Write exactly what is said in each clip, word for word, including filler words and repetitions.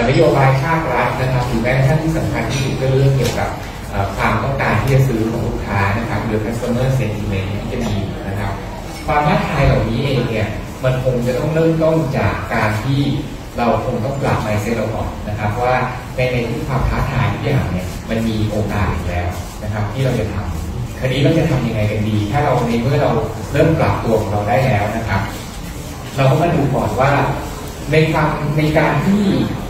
นโยบายภาครัฐนะครับหรือแม้กระทั่งที่สำคัญที่สุดก็เรื่องเกี่ยวกับความต้องการที่จะซื้อของลูกค้านะครับหรือ customer sentiment ที่จะมีนะครับความท้าทายเหล่านี้เองเนี่ยมันคงจะต้องเริ่มต้นจากการที่เราคงต้องปรับ mindset เราก่อนนะครับว่าในในทุกความท้าทายทุกอย่างเนี่ยมันมีโอกาสอยู่แล้วนะครับที่เราจะทำคราวนี้เราจะทำยังไงกันดีถ้าเราในเมื่อเราเริ่มปรับตัวของเราได้แล้วนะครับเราก็มาดูก่อนว่าในความในการที่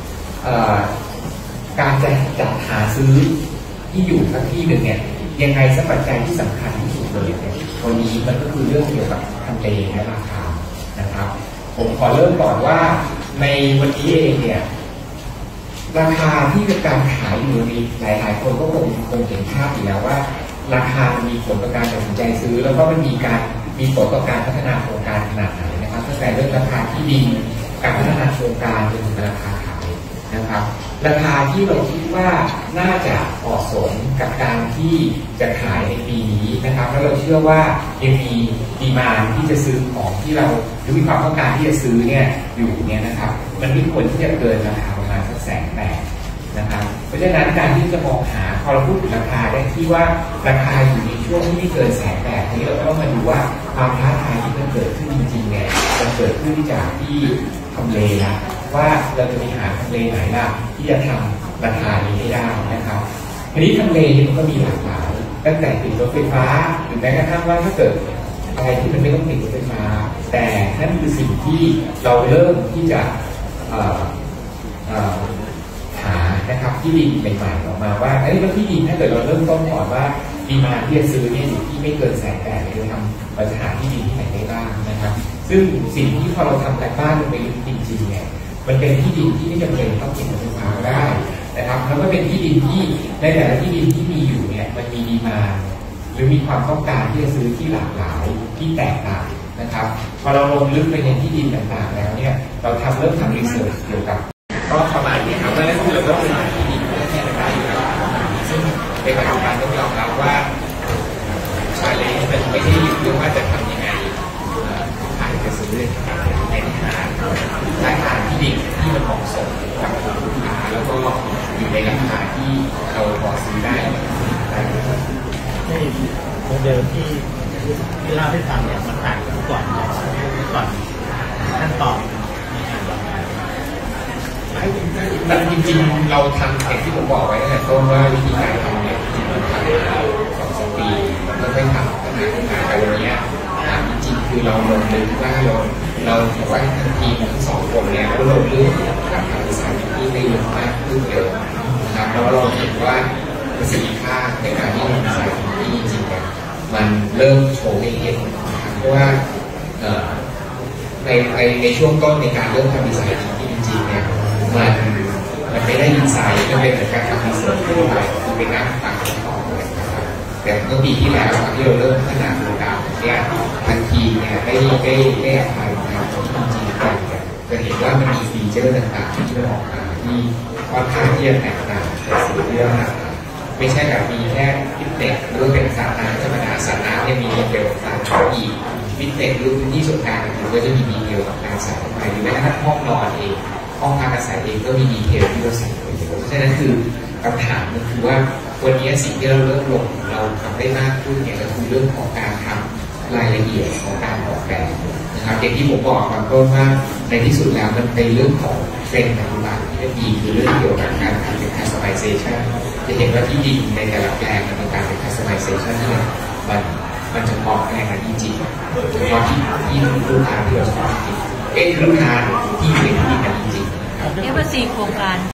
การจะจัดหาซื้อที่อยู่สักที่หนึ่งเนี่ยยังไงสักปัจจัยที่สำคัญที่สุดเลยเนี่ยวันนี้มันก็คือเรื่องเกี่ยวกับทำเลและราคานะครับผมขอเริ่มก่อนว่าในวันนี้เองเนี่ยราคาที่เป็นการขายอยู่มีหลายๆคนก็คงคงเห็นภาพอยู่แล้วว่าราคามีผลต่อการตัดสินใจซื้อแล้วก็มันมีการมีผลต่อการพัฒนาโครงการขนาดไหนนะครับตั้งแต่เรื่องราคาที่ดินการพัฒนาโครงการจนถึงราคาขายนะครับราคาที่เราคิดว่าน่าจะเหมาะสมกับการที่จะขายในปีนี้นะครับแล้วเราเชื่อว่ายังมีดีมานด์ที่จะซื้อของที่เราหรือมีความต้องการที่จะซื้อเนี่ยอยู่เนี่ยนะครับมันไม่ควรที่จะเกินราคาประมาณสักแสนแปดนะครับเพราะฉะนั้นการที่จะมองหาพอเราพูดถึงราคาได้ที่ว่าราคาอยู่ในช่วงที่ไม่เกินแสนแปดนี้เราต้องมาดูว่าความท้าทายที่มันเกิดขึ้นจริงๆเนี่ยมันเกิดขึ้นจากที่ทำเลนะว่าเราจะมีหาทำเลไหนล่ะที่จะทำราคานี้ให้ได้นะครับทีนี้ทำเลมันก็มีหลากหลายตั้งแต่ติดรถไฟฟ้าหรือแม้กระทั่งว่าถ้าเกิดอะไรที่มันไม่ต้องติดรถไฟฟ้าแต่นั่นคือสิ่งที่เราเริ่มที่จะหานะครับที่ดินใหม่ๆออกมาว่าไอ้ที่ดินถ้าเกิดเราเริ่มต้นก่อนว่าดีมาที่จะซื้อเนี่ยอยู่ที่ไม่เกินแสนแปดเราทำเราจะหาที่ดินที่ไหนได้บ้างนะครับซึ่งสิ่งที่พอเราทำแต่บ้านลงไปจริงๆเนี่ยมันเป็นที่ดินที่ไม่จำเป็นต้องติดรถไฟฟ้าได้นะครับแล้วก็เป็นที่ดินที่ในแต่ละที่ดินที่มีอยู่เนี่ยมันมีดีมาหรือมีความต้องการที่จะซื้อที่หลากหลายที่แตกต่างนะครับพอเราลงลึกไปในที่ดินต่างๆแล้วเนี่ยเราทำเริ่มทำรีเสิร์ชเกี่ยวกับก็ประมาณนี้ครับแล้วนั่นคือเราต้องหาที่ดินเพื่อที่จะได้อยู่แล้วซึ่งเป็นประการต้องยอมรับว่าชาเลนจ์มันไม่ได้อยู่ที่ว่าจะทำยังไงขายจะซื้อในหาราคาที่ดินที่มันเหมาะสมกับลูกค้าแล้วก็อยู่ในราคาที่เราพอซื้อได้ในโมเดลที่ที่เล่าให้ฟังเนี่ยมันต่างกันก่อนก่อนขั้นตอนแต่จริงๆเราทำอย่างที่ผมบอกไว้ตั้งแต่ต้นว่าวิธีการทำเนี่ยมันทำมาสองสามปีแล้วไม่ทำปัญหาขึ้นมาแต่วันนี้จริงๆคือเราลงลึกว่าเราเราถือว่าทีมทั้งสองคนเนี่ยเราลงลึกกับทางสายที่ได้เยอะมากขึ้นเยอะนะครับแล้วเราเห็นว่าประสิทธิภาพในการที่เราสายที่จริงๆเนี่ยมันเริ่มโชว์ให้เห็นเพราะว่าในในในช่วงต้นในการเริ่มทำดีไซน์ที่จริงๆเนี่ยมันมันไม่ได้ยินไซด์มันเป็นเหมือนการทำรีเสิร์ชทั่วไปคือเป็นการต่างๆต่อเลยนะครับแต่เมื่อปีที่แล้วที่เราเริ่มพัฒนาโครงการเนี่ยทันทีเนี่ยได้ได้ได้อภัยนะครับที่จริงๆกันเนี่ยจะเห็นว่ามันมีฟีเจอร์ต่างๆที่มันออกมาที่ค่อนข้างที่จะแตกต่างแต่สิ่งที่เราไม่ใช่แบบมีแค่ฟิตเนสหรือเป็นสระน้ำธรรมดาสระน้ำเนี่ยมีดีเทลต่างๆอีกฟิตเนสหรือพื้นที่ส่วนกลางหรือก็จะมีดีเทลกับการใส่เข้าไปหรือแม้กระทั่งห้องนอนเองห้องพักอาศัยเองก็มีดีเทลที่เราใส่ไปเยอะเพราะฉะนั้นคือคำถามก็คือว่าวันนี้สิ่งที่เราเริ่มลงเราทำได้มากขึ้นเนี่ยก็คือเรื่องของการทำรายละเอียดของการออกแบบนะครับอย่างที่ผมบอกตอนต้นว่าในที่สุดแล้วมันเป็นเรื่องของเทรนด์ปัจจุบันที่ดีคือเรื่องเกี่ยวกับการทำเป็น customization จะเห็นว่าที่ดินในแต่ละแปลงมันเป็นการเป็น customization ที่มันมันจะเหมาะแปลงนั้นจริงๆเฉพาะที่ที่ลูกค้าที่เราชอบจริงเอ๊ะลูกค้าที่อยู่ในที่ดินนั้นจริงๆเอฟซีโครงการ